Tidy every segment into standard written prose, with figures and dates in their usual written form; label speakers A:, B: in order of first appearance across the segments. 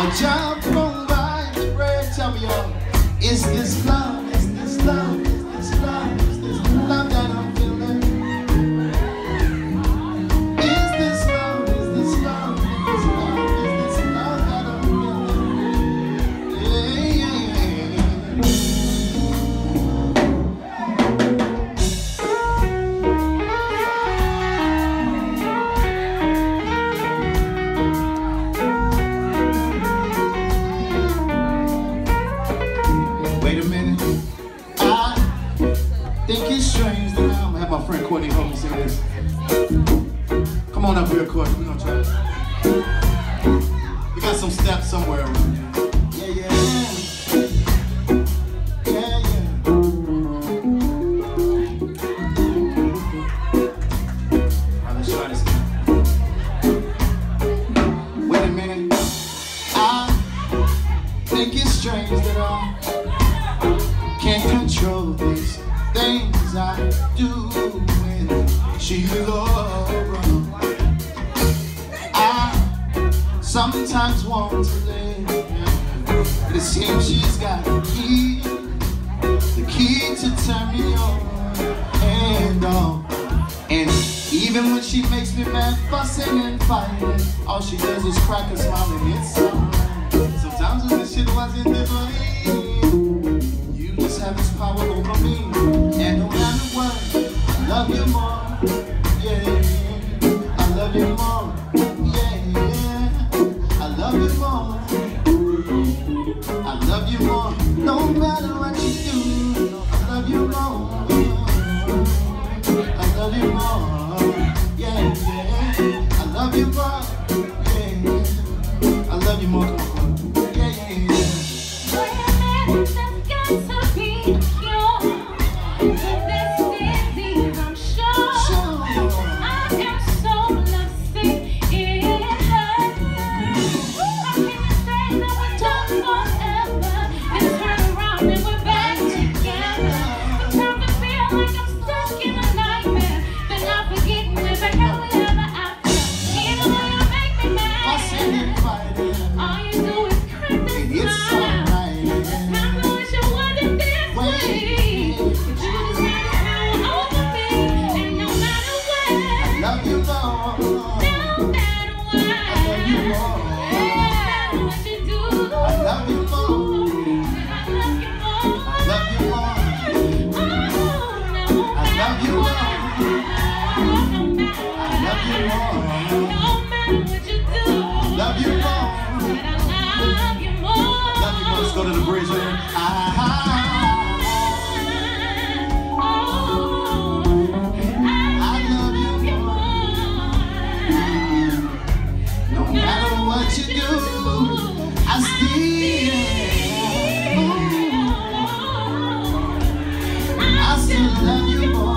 A: jump from by the bread. Tell me, y'all, is this love? Is this love? Is this love? Is this love that I'm feeling? Is this love? Is this love? Is this love? Is this love that I'm feeling? Yeah, wait a minute. I think it's strange that I'm gonna have my friend Courtney help me sing this. Come on up here, Courtney. We're gonna try this. We got some steps somewhere around here. Yeah, yeah. Yeah, yeah. Alright, let's try this again. Wait a minute. I think it's strange that I can't control these things I do when she's around. I sometimes want to live, but it seems she's got the key to turn me on and on. And even when she makes me mad, fussing and fighting, all she does is crack a smile and it's alright. Sometimes when this shit wasn't different, have this power over me, and no matter what, I love you more, yeah, I love you more, yeah, I love you more, I love you more, no matter what you do, I love you more, I love you more, yeah, yeah, I love you more, yeah, I love you more, come on, yeah, yeah, yeah. Let's go to the bridge here. I love you more. No matter what you do, I still love you more.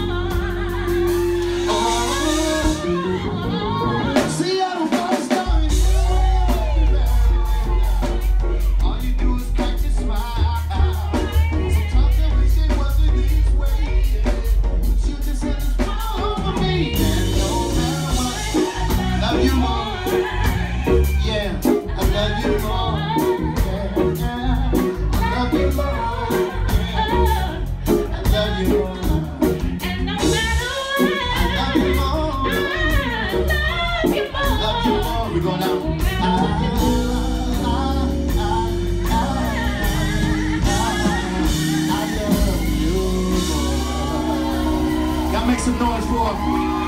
A: Make some noise for him.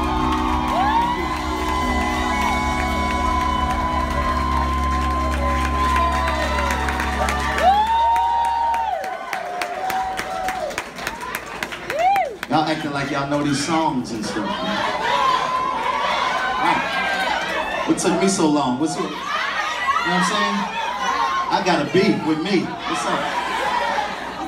A: Y'all acting like y'all know these songs and stuff. Right. What took me so long? You know what I'm saying? I got a beat with me. What's up?